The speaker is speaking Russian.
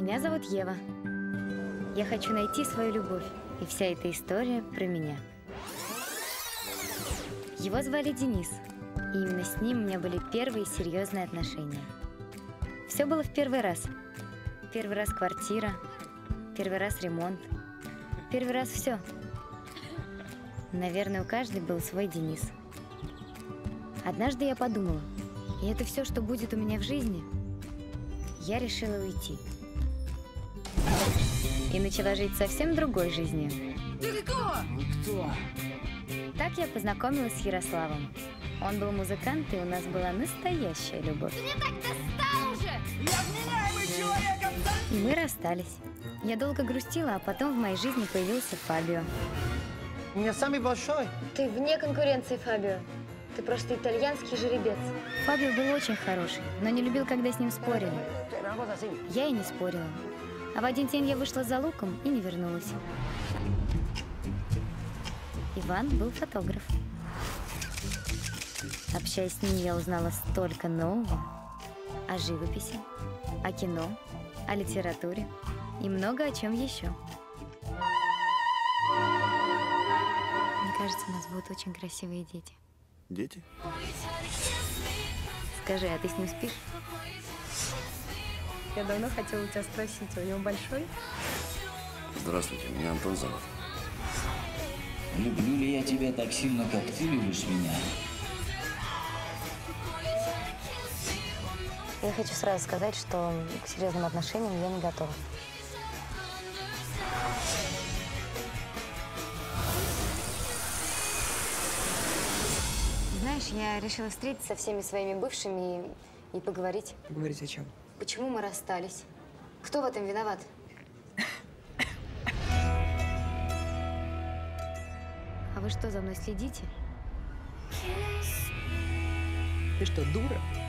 Меня зовут Ева. Я хочу найти свою любовь, и вся эта история про меня. Его звали Денис, и именно с ним у меня были первые серьезные отношения. Все было в первый раз. Первый раз квартира, первый раз ремонт, первый раз все. Наверное, у каждой был свой Денис. Однажды я подумала, и это все, что будет у меня в жизни, я решила уйти. И начала жить совсем другой жизнью. Ты кто? Вы кто? Так я познакомилась с Ярославом. Он был музыкант, и у нас была настоящая любовь. Ты мне так достал уже! Я вменяемый человек! И мы расстались. Я долго грустила, а потом в моей жизни появился Фабио. У меня самый большой. Ты вне конкуренции, Фабио. Ты просто итальянский жеребец. Фабио был очень хороший, но не любил, когда с ним спорили. Я и не спорила. А в один день я вышла за луком и не вернулась. Иван был фотограф. Общаясь с ним, я узнала столько нового о живописи, о кино, о литературе и много о чем еще. Мне кажется, у нас будут очень красивые дети. Дети? Скажи, а ты с ним спишь? Я давно хотела у тебя спросить, у него большой? Здравствуйте, меня Антон зовут. Люблю ли я тебя так сильно, как ты любишь меня? Я хочу сразу сказать, что к серьезным отношениям я не готова. Знаешь, я решила встретиться со всеми своими бывшими и поговорить. Поговорить о чем? Почему мы расстались? Кто в этом виноват? А вы что, за мной следите? Ты что, дура?